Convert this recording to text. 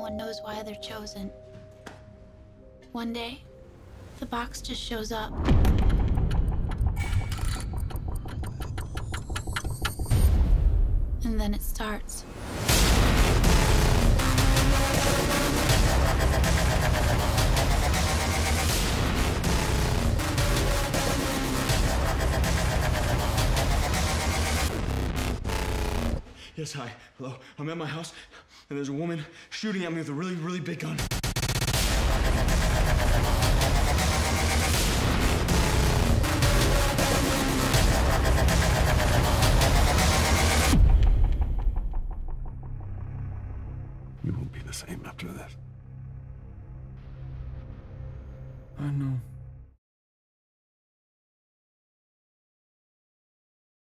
one knows why they're chosen. One day, the box just shows up. And then it starts. Yes, hi. Hello. I'm at my house, and there's a woman shooting at me with a really, really big gun. You won't be the same after this. I know.